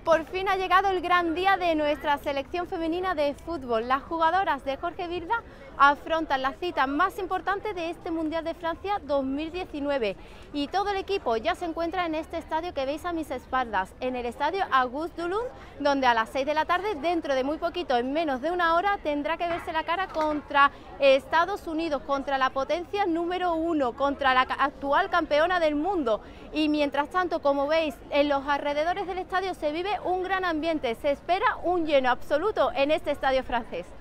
por fin ha llegado el gran día de nuestra selección femenina de fútbol. Las jugadoras de Jorge Vilda afrontan la cita más importante de este Mundial de Francia 2019 y todo el equipo ya se encuentra en este estadio que veis a mis espaldas, en el estadio Auguste Duluth, donde a las 6 de la tarde, dentro de muy poquito, en menos de una hora, tendrá que verse la cara contra Estados Unidos, contra la potencia número 1, contra la actual campeona del mundo. Y mientras tanto, como veis, en los alrededores del estadio se vive un gran ambiente, se espera un lleno absoluto en este estadio francés.